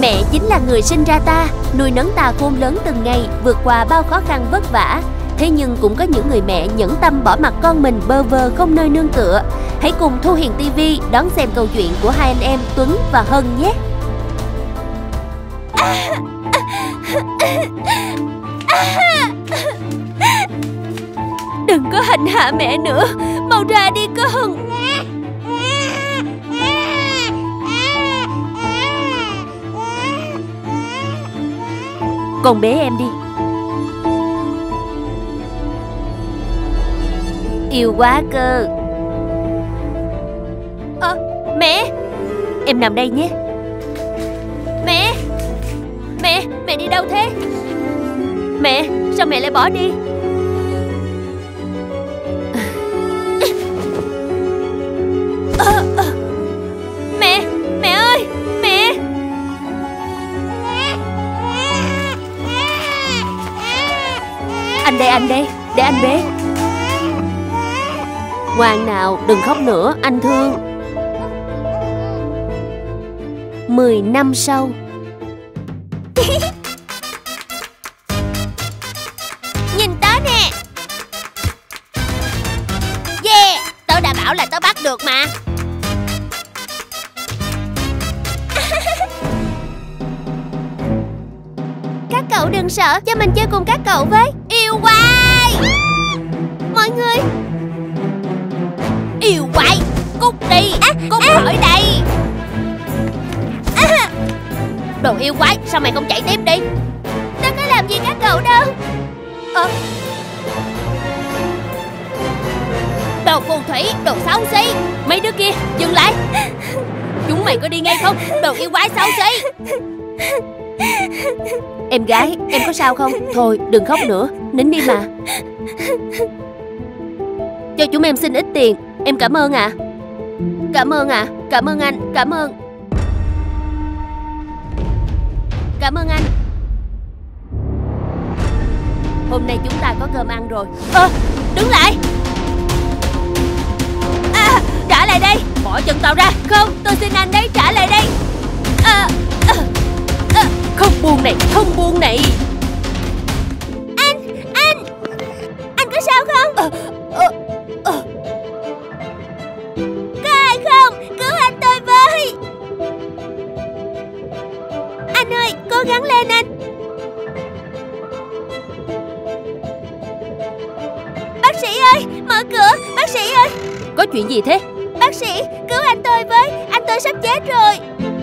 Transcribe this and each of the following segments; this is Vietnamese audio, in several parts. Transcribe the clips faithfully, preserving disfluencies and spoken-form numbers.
Mẹ chính là người sinh ra ta, nuôi nấng ta khôn lớn từng ngày, vượt qua bao khó khăn vất vả. Thế nhưng cũng có những người mẹ nhẫn tâm bỏ mặc con mình bơ vơ không nơi nương tựa. Hãy cùng Thu Hiền ti vi đón xem câu chuyện của hai anh em Tuấn và Hân nhé. Đừng có hành hạ mẹ nữa, mau ra đi con. Con bế em đi. Yêu quá cơ. Ờ, mẹ. Em nằm đây nhé. Mẹ. Mẹ, mẹ đi đâu thế? Mẹ, sao mẹ lại bỏ đi? À, à. Mẹ, mẹ ơi, mẹ. Anh đây, anh đây, để anh bế. Ngoan nào, đừng khóc nữa, anh thương. Mười năm sau. Nhìn tớ nè. Yeah, tớ đã bảo là tớ bắt được mà. Các cậu đừng sợ, cho mình chơi cùng các cậu với. Yêu quái. Mọi người. Yêu quái, cút đi, à, cút à. Khỏi đây. À. Đồ yêu quái, sao mày không chạy tiếp đi? Tớ có làm gì các cậu đâu. Ờ. Đồ phù thủy, đồ xấu xí. Mấy đứa kia, dừng lại. Chúng mày có đi ngay không? Đồ yêu quái xấu xí. Em gái, em có sao không? Thôi, đừng khóc nữa, nín đi mà. Cho chúng em xin ít tiền. Em cảm ơn ạ. À. Cảm ơn ạ. À. Cảm ơn anh. Cảm ơn. Cảm ơn anh. Hôm nay chúng ta có cơm ăn rồi. Ơ, à, đứng lại. À, trả lại đây. Bỏ chân tao ra. Không, tôi xin anh đấy, trả lại đây. À, à, à. Không buông này, không buông này. Anh, anh. Anh có sao không? À, à, à. Có ai không? Cứu anh tôi với. Anh ơi, cố gắng lên anh. Bác sĩ ơi, mở cửa. Bác sĩ ơi. Có chuyện gì thế? Bác sĩ, cứu anh tôi với. Anh tôi sắp chết rồi.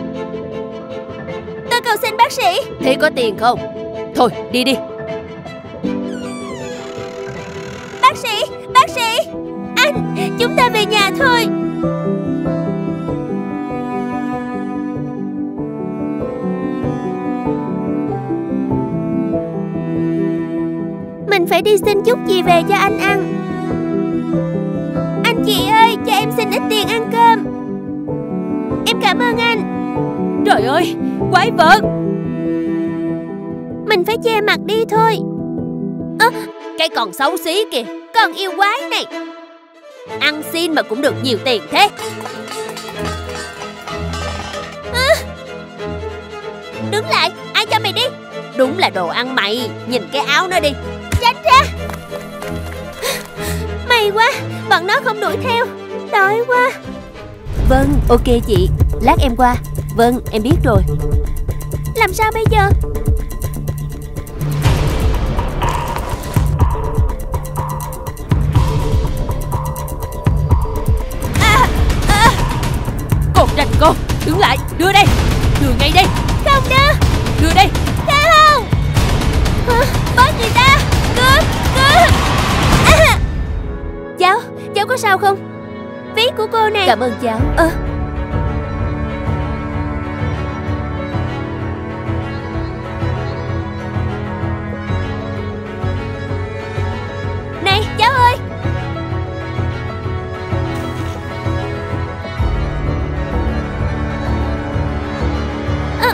Tôi cầu xin bác sĩ. Thế có tiền không? Thôi, đi đi. Bác sĩ, bác sĩ. Anh, chúng ta về nhà thôi. Mình phải đi xin chút gì về cho anh ăn. Anh chị ơi, cho em xin ít tiền ăn cơm. Em cảm ơn anh. Trời ơi, quái vật. Mình phải che mặt đi thôi. Ơ, à, cái con xấu xí kìa. Con yêu quái này. Ăn xin mà cũng được nhiều tiền thế. À, đứng lại, ai cho mày đi? Đúng là đồ ăn mày. Nhìn cái áo nó đi. Tránh ra. May quá, bọn nó không đuổi theo. Đói quá. Vâng, ok chị. Lát em qua. Vâng, em biết rồi. Làm sao bây giờ? À, à. Con ranh con, đứng lại, đưa đây. Đưa ngay đây. Không đưa. Đưa đây. Không. À, bớt người ta. Cướp, cướp. À. Cháu, cháu có sao không? Ví của cô nè. Cảm ơn cháu. Ơ à. Này, cháu ơi. À.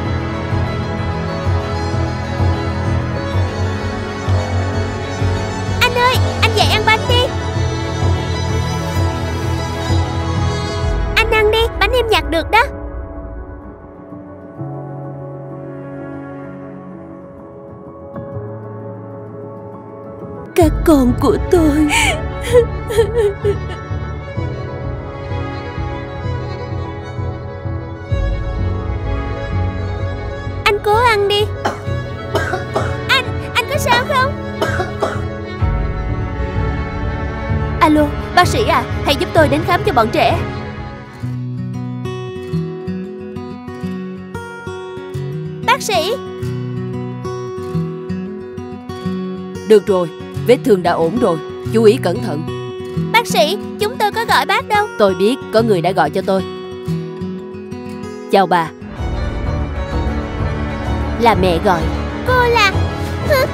Anh ơi, anh dạy ăn bánh đi. Anh ăn các con của tôi. Anh cố ăn đi. Anh, anh có sao không? Alo, bác sĩ à, hãy giúp tôi đến khám cho bọn trẻ. Bác sĩ. Được rồi, vết thương đã ổn rồi, chú ý cẩn thận. Bác sĩ, chúng tôi có gọi bác đâu. Tôi biết, có người đã gọi cho tôi. Chào bà. Là mẹ gọi. Cô là... Hả?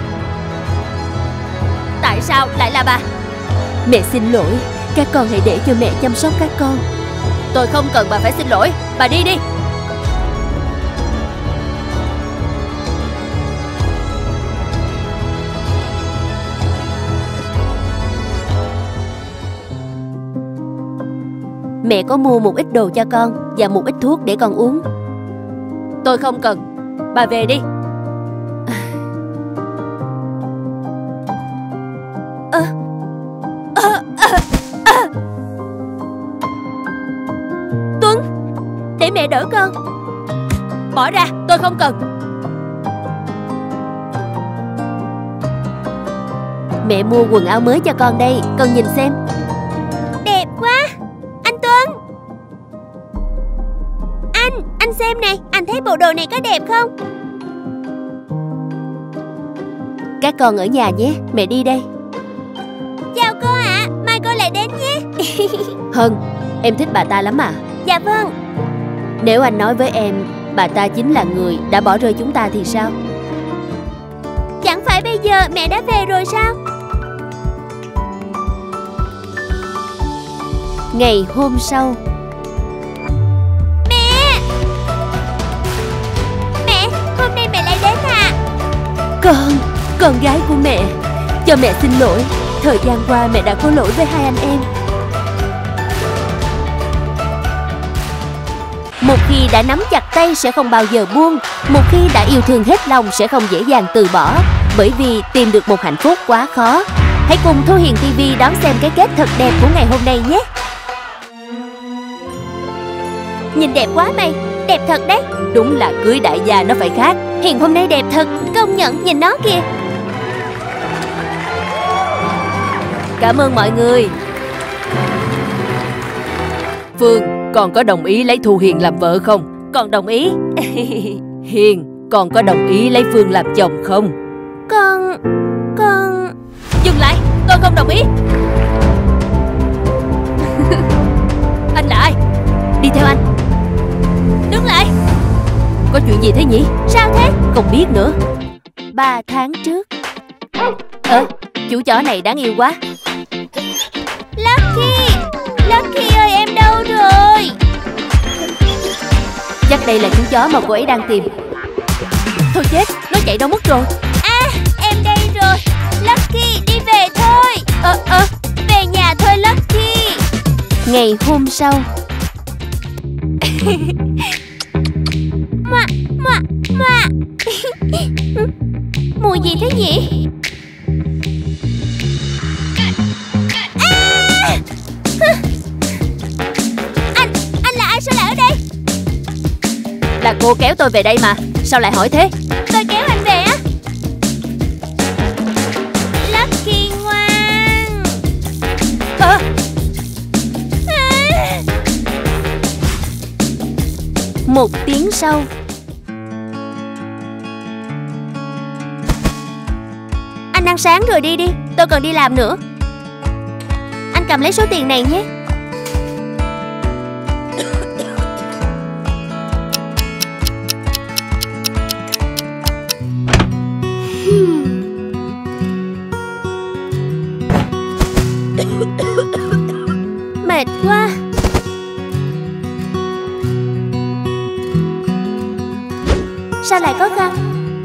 Tại sao lại là bà? Mẹ xin lỗi, các con hãy để cho mẹ chăm sóc các con. Tôi không cần bà phải xin lỗi, bà đi đi. Mẹ có mua một ít đồ cho con và một ít thuốc để con uống. Tôi không cần, bà về đi. à, à, à, à. Tuấn, để mẹ đỡ con. Bỏ ra, tôi không cần. Mẹ mua quần áo mới cho con đây, con nhìn xem. Đẹp quá. Anh Tuấn, Anh, anh xem này, anh thấy bộ đồ này có đẹp không? Các con ở nhà nhé, mẹ đi đây. Chào cô ạ, à, mai cô lại đến nhé. Hân, em thích bà ta lắm à? Dạ vâng. Nếu anh nói với em bà ta chính là người đã bỏ rơi chúng ta thì sao? Chẳng phải bây giờ mẹ đã về rồi sao? Ngày hôm sau. Mẹ! Mẹ, hôm nay mẹ lại đến à? Con, con gái của mẹ, cho mẹ xin lỗi. Thời gian qua mẹ đã có lỗi với hai anh em. Một khi đã nắm chặt tay sẽ không bao giờ buông. Một khi đã yêu thương hết lòng sẽ không dễ dàng từ bỏ. Bởi vì tìm được một hạnh phúc quá khó. Hãy cùng Thu Hiền ti vi đón xem cái kết thật đẹp của ngày hôm nay nhé. Nhìn đẹp quá mày, đẹp thật đấy. Đúng là cưới đại gia nó phải khác. Hiền hôm nay đẹp thật, công nhận, nhìn nó kìa. Cảm ơn mọi người. Phương, con có đồng ý lấy Thu Hiền làm vợ không? Con đồng ý. Hiền, con có đồng ý lấy Phương làm chồng không? Con... con... Dừng lại, tôi không đồng ý. Anh là ai? Đi theo anh. Đứng lại. Có chuyện gì thế nhỉ? Sao thế? Không biết nữa. Ba tháng trước. Ơ, chú chó này đáng yêu quá. Lucky, Lucky ơi, em đâu rồi? Chắc đây là chú chó mà cô ấy đang tìm. Thôi chết, nó chạy đâu mất rồi? À, em đây rồi. Lucky, đi về thôi. Ờ, ờ, về nhà thôi Lucky. Ngày hôm sau. Ngoạ, ngoạ, ngoạ. Mùi gì thế nhỉ? À! Anh, anh là ai, sao lại ở đây? Là cô kéo tôi về đây mà. Sao lại hỏi thế? Tôi kéo anh về á. Lucky ngoan. À! À! Một tiếng sau. Anh ăn sáng rồi đi đi, tôi còn đi làm nữa. Anh cầm lấy số tiền này nhé. Mệt quá. Sao lại có khăn?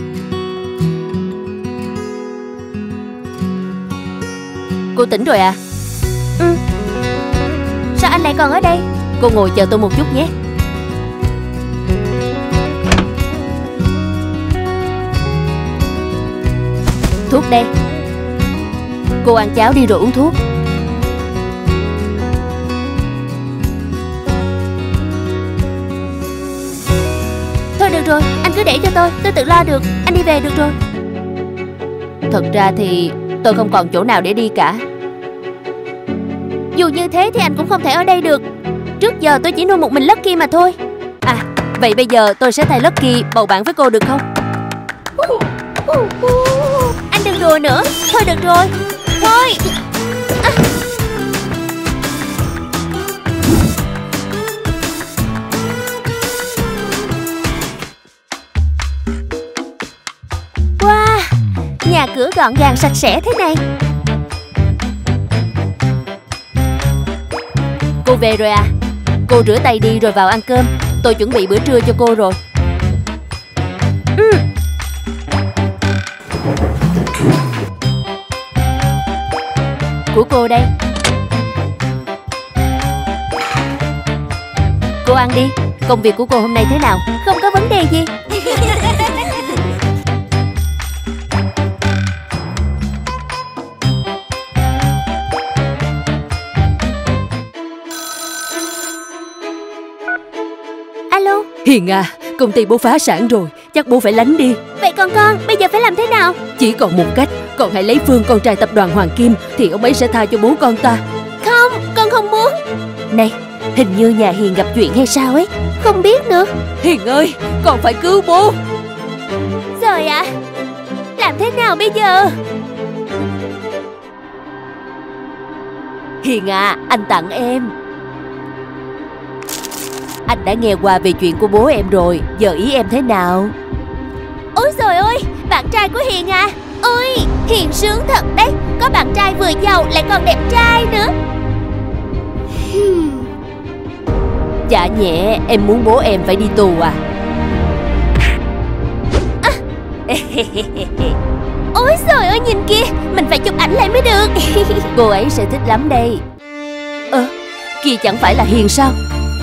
Cô tỉnh rồi à? Ừ. Sao anh lại còn ở đây? Cô ngồi chờ tôi một chút nhé. Thuốc đây. Cô ăn cháo đi rồi uống thuốc. Thôi được rồi, anh cứ để cho tôi, tôi tự lo được. Anh đi về được rồi. Thật ra thì tôi không còn chỗ nào để đi cả. Dù như thế thì anh cũng không thể ở đây được. Trước giờ tôi chỉ nuôi một mình Lucky mà thôi. À, vậy bây giờ tôi sẽ thay Lucky bầu bạn với cô được không? Anh đừng đùa nữa. Thôi được rồi. Thôi à. Wow, nhà cửa gọn gàng sạch sẽ thế này. Cô về rồi à? Cô rửa tay đi rồi vào ăn cơm. Tôi chuẩn bị bữa trưa cho cô rồi. Ừ. Của cô đây. Cô ăn đi. Công việc của cô hôm nay thế nào? Không có vấn đề gì. Alo. Hiền à, công ty bố phá sản rồi, chắc bố phải lánh đi. Vậy còn con, bây giờ phải làm thế nào? Chỉ còn một cách, con hãy lấy Phương, con trai tập đoàn Hoàng Kim, thì ông ấy sẽ tha cho bố con ta. Không, con không muốn. Này, hình như nhà Hiền gặp chuyện hay sao ấy. Không biết nữa. Hiền ơi, con phải cứu bố. Rồi ạ à? Làm thế nào bây giờ? Hiền à, anh tặng em. Anh đã nghe qua về chuyện của bố em rồi. Giờ ý em thế nào? Ôi trời ơi, bạn trai của Hiền à. Ôi, Hiền sướng thật đấy. Có bạn trai vừa giàu lại còn đẹp trai nữa. Chả nhẹ em muốn bố em phải đi tù à? À. Ôi trời ơi, nhìn kia, mình phải chụp ảnh lại mới được. Cô ấy sẽ thích lắm đây. Ơ, à, kia chẳng phải là Hiền sao?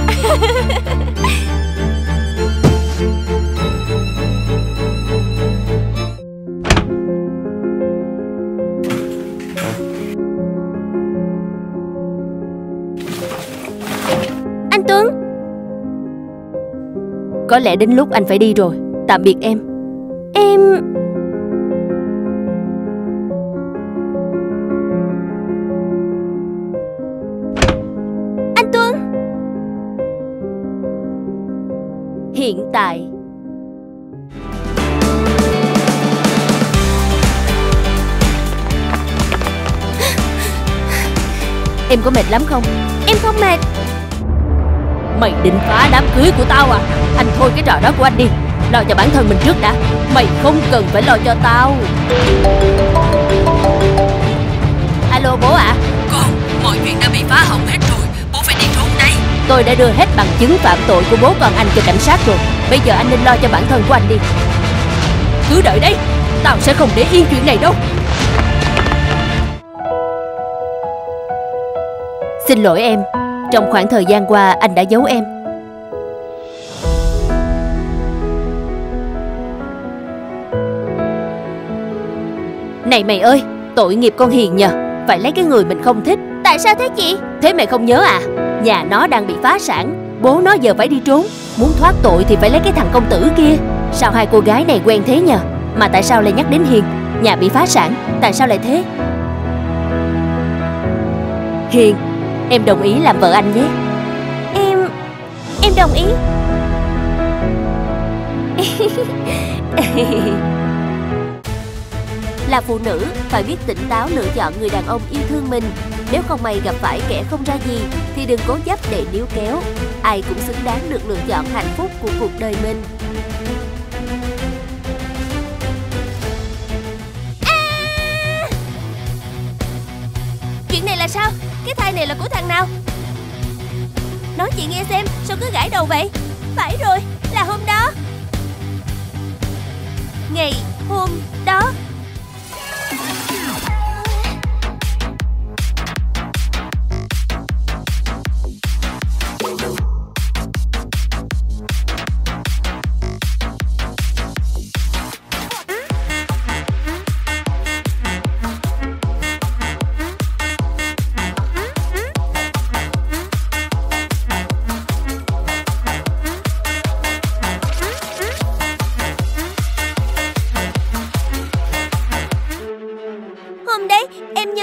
Anh Tuấn. Có lẽ đến lúc anh phải đi rồi. Tạm biệt em. Em... Anh Tuấn. Hiện tại em có mệt lắm không? Em không mệt. Mày định phá đám cưới của tao à? Anh thôi cái trò đó của anh đi. Lo cho bản thân mình trước đã. Mày không cần phải lo cho tao. Alo bố ạ. À? Con, mọi chuyện đã bị phá hỏng hết rồi. Bố phải đi trốn đây. Tôi đã đưa hết bằng chứng phạm tội của bố con anh cho cảnh sát rồi. Bây giờ anh nên lo cho bản thân của anh đi. Cứ đợi đấy, tao sẽ không để yên chuyện này đâu. Xin lỗi em. Trong khoảng thời gian qua anh đã giấu em. Này mày ơi, tội nghiệp con Hiền nhờ. Phải lấy cái người mình không thích. Tại sao thế chị? Thế mày không nhớ à? Nhà nó đang bị phá sản. Bố nó giờ phải đi trốn. Muốn thoát tội thì phải lấy cái thằng công tử kia. Sao hai cô gái này quen thế nhờ? Mà tại sao lại nhắc đến Hiền? Nhà bị phá sản, tại sao lại thế? Hiền, em đồng ý làm vợ anh nhé. Em... em đồng ý. Là phụ nữ, phải biết tỉnh táo lựa chọn người đàn ông yêu thương mình. Nếu không may gặp phải kẻ không ra gì thì đừng cố chấp để níu kéo. Ai cũng xứng đáng được lựa chọn hạnh phúc của cuộc đời mình. À! Chuyện này là sao? Cái thai này là của thằng nào? Nói chị nghe xem, sao cứ gãi đầu vậy? Phải rồi, là hôm đó. Ngày hôm đó.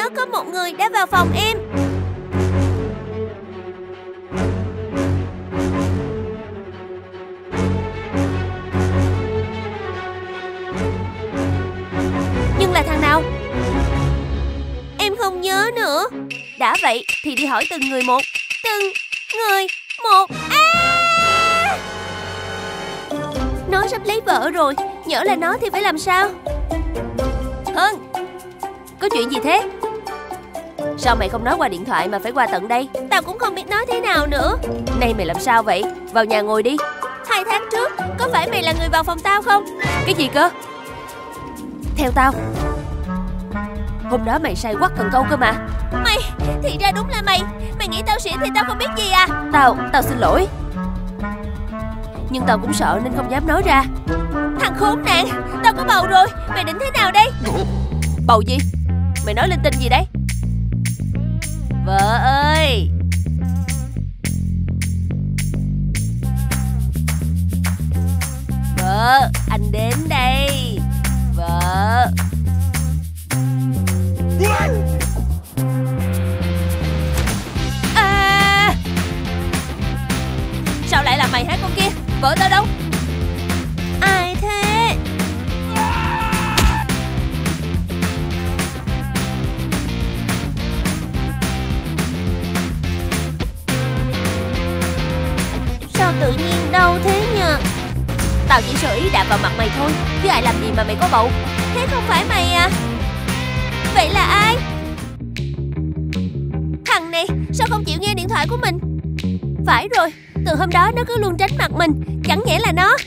nhớ có một người đã vào phòng em. Nhưng là thằng nào? Em không nhớ nữa. Đã vậy thì đi hỏi từng người một. Từng người một. À! Nó sắp lấy vợ rồi. Nhỡ là nó thì phải làm sao? Hân, có chuyện gì thế? Sao mày không nói qua điện thoại mà phải qua tận đây? Tao cũng không biết nói thế nào nữa. Này mày làm sao vậy? Vào nhà ngồi đi. Hai tháng trước, có phải mày là người vào phòng tao không? Cái gì cơ? Theo tao, hôm đó mày say quắc cần câu cơ mà. Mày, thì ra đúng là mày. Mày nghĩ tao xỉn thì tao không biết gì à? Tao, tao xin lỗi. Nhưng tao cũng sợ nên không dám nói ra. Thằng khốn nạn, tao có bầu rồi. Mày định thế nào đây? Bầu gì? Mày nói linh tinh gì đấy? Vợ ơi! Vợ, anh đến đây. Vợ. À! Sao lại là mày hả con kia? Vợ tao đâu? Ai thế? Sao tự nhiên đau thế nhờ? Tao chỉ sơ ý đạp vào mặt mày thôi, chứ ai làm gì mà mày có bầu. Thế không phải mày à? Vậy là ai? Thằng này sao không chịu nghe điện thoại của mình? Phải rồi, từ hôm đó nó cứ luôn tránh mặt mình. Chẳng nhẽ là nó?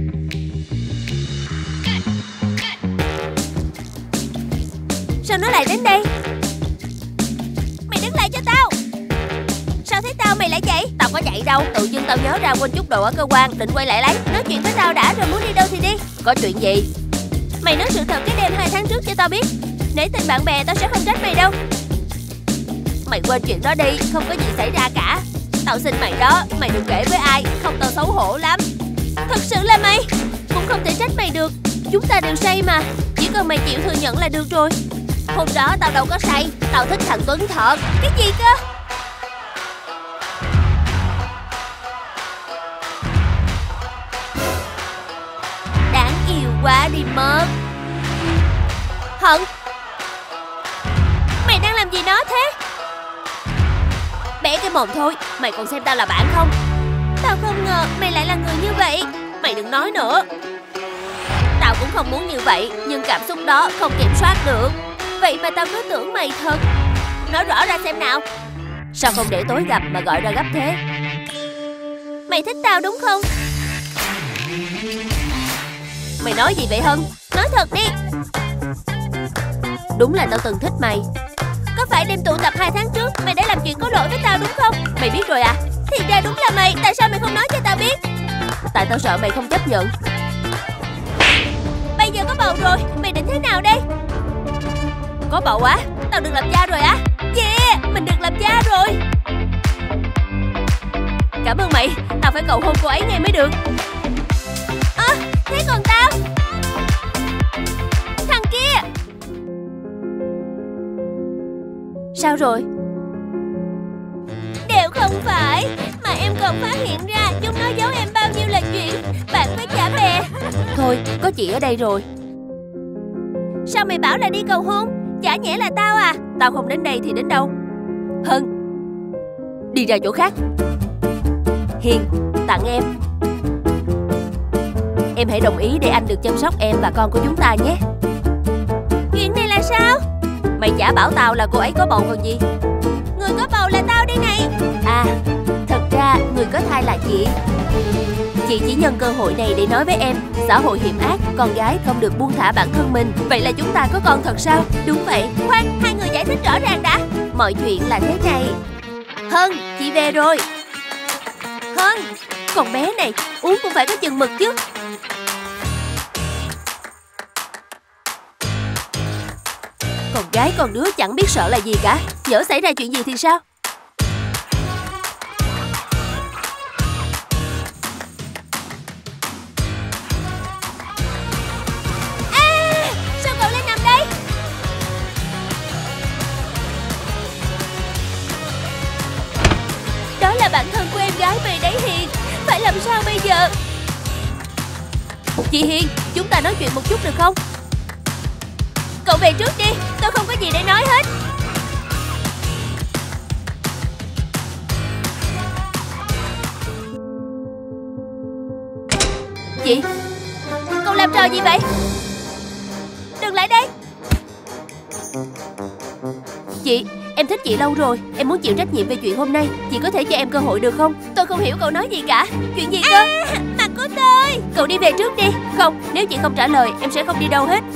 Sao nó lại đến đây? Mày đứng lại cho tao. Sao thấy tao mày lại chạy? Tao có chạy đâu, tự dưng tao nhớ ra quên chút đồ ở cơ quan, định quay lại lấy. Nói chuyện với tao đã rồi, muốn đi đâu thì đi. Có chuyện gì? Mày nói sự thật cái đêm hai tháng trước cho tao biết. Để tình bạn bè tao sẽ không trách mày đâu. Mày quên chuyện đó đi, không có gì xảy ra cả. Tao xin mày đó, mày đừng kể với ai, không tao xấu hổ lắm. Thật sự là mày. Cũng không thể trách mày được. Chúng ta đều say mà. Chỉ cần mày chịu thừa nhận là được rồi. Hôm đó tao đâu có say. Tao thích thằng Tuấn thật. Cái gì cơ? Đáng yêu quá đi mất. Hận, mày đang làm gì nó thế? Bé cái mồm thôi, mày còn xem tao là bạn không? Tao không ngờ mày lại là người như vậy. Mày đừng nói nữa. Tao cũng không muốn như vậy, nhưng cảm xúc đó không kiểm soát được. Vậy mà tao cứ tưởng mày thật. Nói rõ ra xem nào. Sao không để tối gặp mà gọi ra gấp thế? Mày thích tao đúng không? Mày nói gì vậy Hân? Nói thật đi. Đúng là tao từng thích mày. Có phải đêm tụ tập hai tháng trước mày đã làm chuyện có lỗi với tao đúng không? Mày biết rồi à? Thì ra đúng là mày. Tại sao mày không nói cho tao biết? Tại tao sợ mày không chấp nhận. Bây giờ có bầu rồi, mày định thế nào đây? Có bầu á? Tao được làm cha rồi á? Yeah, mình được làm cha rồi. Cảm ơn mày. Tao phải cầu hôn cô ấy ngay mới được. Ơ, à, thế còn tao? Thằng kia. Sao rồi? Đều không phải. Mà em còn phát hiện ra chúng nó giấu em bao nhiêu là chuyện bạn với cả bè. Thôi, có chị ở đây rồi. Sao mày bảo là đi cầu hôn? Chả nhẽ là tao à? Tao không đến đây thì đến đâu? Hân, đi ra chỗ khác. Hiền, tặng em. Em hãy đồng ý để anh được chăm sóc em và con của chúng ta nhé. Chuyện này là sao? Mày chả bảo tao là cô ấy có bầu còn gì. Người có bầu là tao đây này. À, thật ra người có thai là chị. Chị chỉ nhân cơ hội này để nói với em, xã hội hiểm ác, con gái không được buông thả bản thân mình. Vậy là chúng ta có con thật sao? Đúng vậy. Khoan, hai người giải thích rõ ràng đã. Mọi chuyện là thế này. Hân, chị về rồi. Hân, con bé này uống cũng phải có chừng mực chứ. Con gái con đứa chẳng biết sợ là gì cả. Nhỡ xảy ra chuyện gì thì sao? À, sao cậu lên nằm đây? Chị Hiền, chúng ta nói chuyện một chút được không? Cậu về trước đi, tôi không có gì để nói hết. Chị, cậu làm trò gì vậy? Đừng lại đây. Chị, em thích chị lâu rồi. Em muốn chịu trách nhiệm về chuyện hôm nay. Chị có thể cho em cơ hội được không? Tôi không hiểu cậu nói gì cả. Chuyện gì cơ? À, mặt của tôi. Cậu đi về trước đi. Không, nếu chị không trả lời em sẽ không đi đâu hết.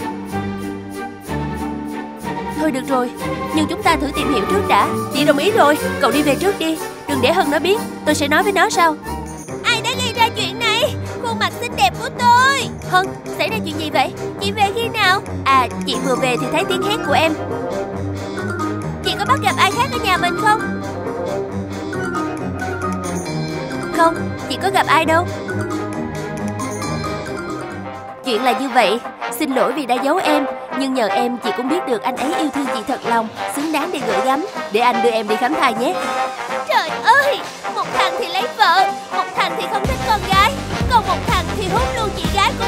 Thôi được rồi, nhưng chúng ta thử tìm hiểu trước đã. Chị đồng ý rồi, cậu đi về trước đi. Đừng để Hân nó biết, tôi sẽ nói với nó sau. Ai đã gây ra chuyện này? Khuôn mặt xinh đẹp của tôi. Hân, xảy ra chuyện gì vậy? Chị về khi nào? À, chị vừa về thì thấy tiếng hét của em. Chị có bắt gặp ai khác ở nhà mình không? Không, chị có gặp ai đâu. Chuyện là như vậy. Xin lỗi vì đã giấu em. Nhưng nhờ em chị cũng biết được anh ấy yêu thương chị thật lòng, xứng đáng để gửi gắm. Để anh đưa em đi khám thai nhé. Trời ơi, một thằng thì lấy vợ, một thằng thì không thích con gái, còn một thằng thì hút luôn chị gái của